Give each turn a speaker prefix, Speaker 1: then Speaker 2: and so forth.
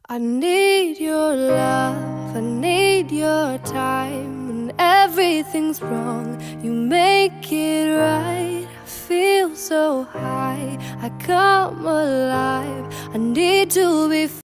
Speaker 1: I need your love, I need your time. When everything's wrong, you make it right. I feel so high, I come alive. I need to be